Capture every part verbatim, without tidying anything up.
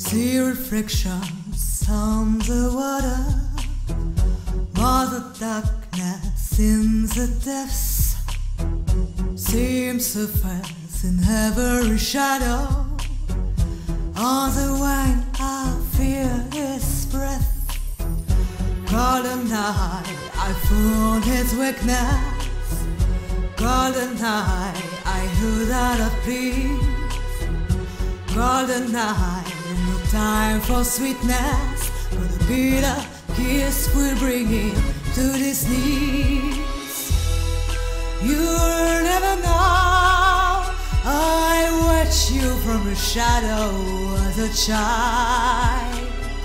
See reflections on the water, mother darkness in the depths, seems surface in every shadow. On the wine I feel his breath. Goldeneye, I found his weakness. Goldeneye, I heard out of peace. Goldeneye, no time for sweetness, but a bitter kiss will bring him to his knees. You'll never know, I watched you from a shadow as a child.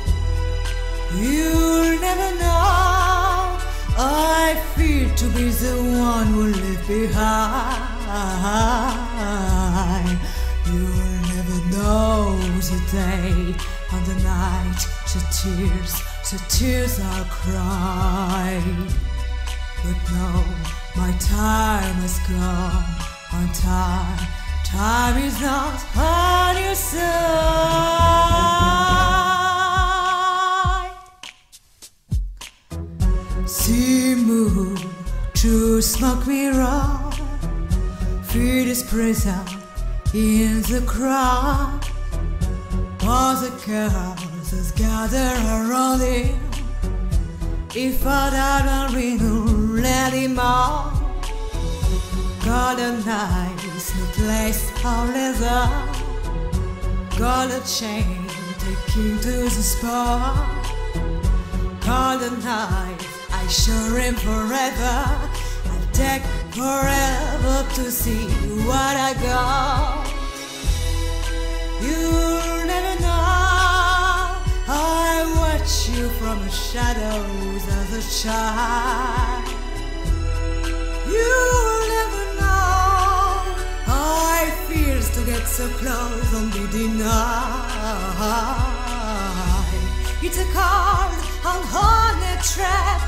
You'll never know, I fear to be the one who live behind. You'll never know the day and the night, the tears, the tears I'll cry. But no, my time has come, my time, time is not on your side. See moon through smoke mirror, feel his presence in the crowd. All the girls that gather around him, if I don't ring, let him out. Goldeneye is no place for leather, golden chain taking to the spot. Goldeneye, I show him forever, I'll take forever to see what I got. You'll never know, I watch you from the shadows as a child. You'll never know, I fears to get so close and be denied. It's a cold and haunted trap,